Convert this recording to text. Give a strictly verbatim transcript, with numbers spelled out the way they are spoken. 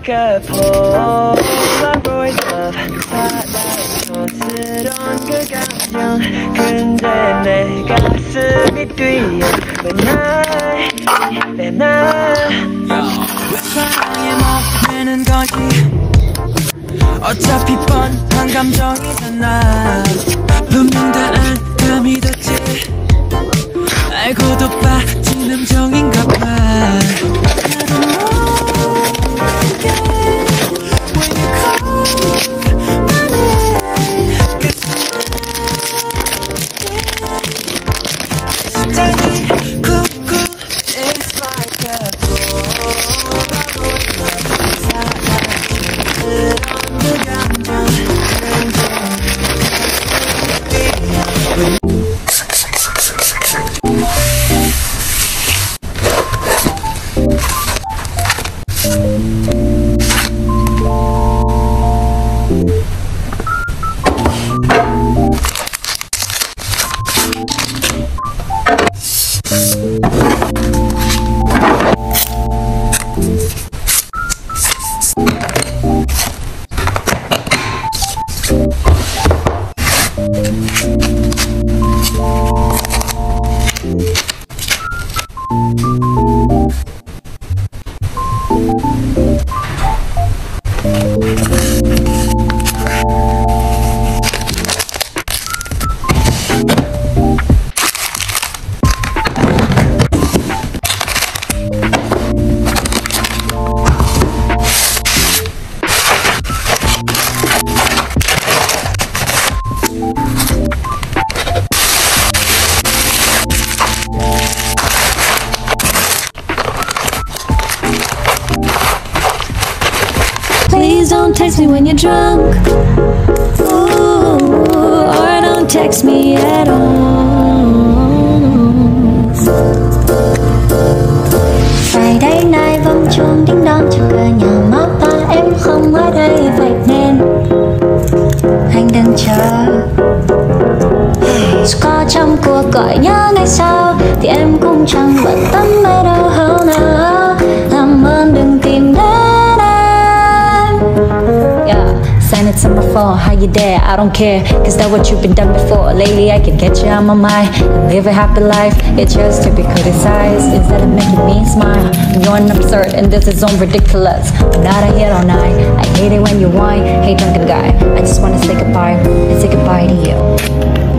like a Polaroid of 사랑스러운 그 감정 근데 내 가슴이 뛰어 왜 날, 왜 날 왜 사랑에 못 되는 거지 어차피 뻔한 감정이잖아 분명 다 알다 믿었지 알고도 빠진 함정인가 봐 Please don't text me when you're drunk. Ooh, or don't text me at all. Friday night vòng chuông叮đón cho cửa nhà má ba em không ở đây vậy nên anh đang chờ. Có trong cuộc gọi nhớ ngày sau thì em cũng chẳng bận tâm mấy đâu hơn nữa. Làm ơn đừng tìm đến. Saying it's on my phone, how you there? I don't care, cause that's what you've been done before. Lately I can get you on my mind and live a happy life. It's yours to be criticized instead of making me smile. You're an absurd and this is on ridiculous. I'm not a hit all night. I hate it when you whine. Hey drunken guy, I just wanna say goodbye and say goodbye to you.